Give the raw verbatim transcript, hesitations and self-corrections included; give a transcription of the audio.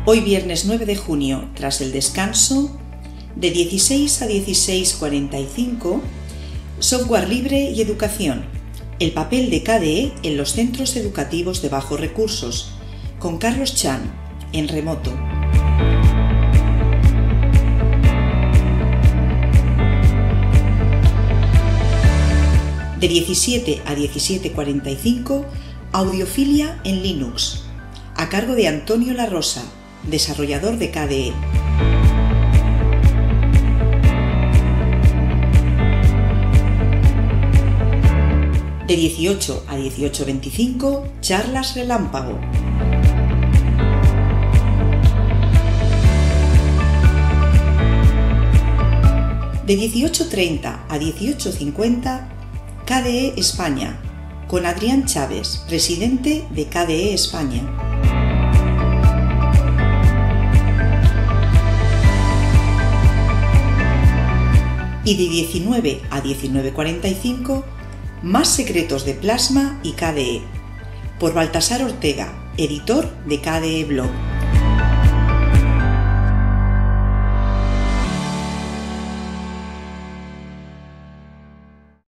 Hoy viernes nueve de junio, tras el descanso, de dieciséis a dieciséis cuarenta y cinco, software libre y educación, el papel de K D E en los centros educativos de bajos recursos, con Carlos Chan, en remoto. De diecisiete a diecisiete cuarenta y cinco, audiofilia en Linux, a cargo de Antonio La Rosa, desarrollador de K D E. De dieciocho a dieciocho veinticinco, charlas relámpago. De dieciocho treinta a dieciocho cincuenta, K D E España, con Adrián Chávez, presidente de K D E España. Y de diecinueve a diecinueve cuarenta y cinco, Más secretos de Plasma y K D E, por Baltasar Ortega, editor de K D E Blog.